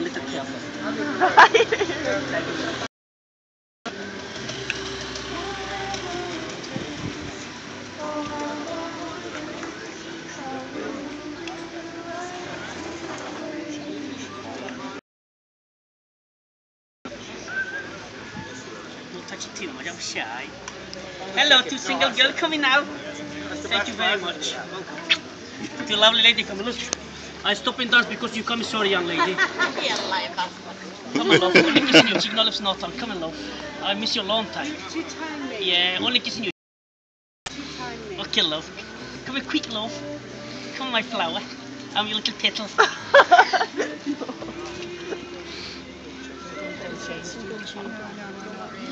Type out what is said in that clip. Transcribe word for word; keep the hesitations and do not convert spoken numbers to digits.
little careful. Don't touch it too much, I'm shy. Hello, two single girls coming out. Thank you very much. Two lovely lady coming, look. I stop in dance because you come, sorry young lady. Come on love, only kissing you, cheek, no lips, no tongue. Come on love. I miss you a long time. Too tiny. Yeah, only kissing you. Too tiny. Okay love. Come here quick love. Come on my flower. I'm your little petal.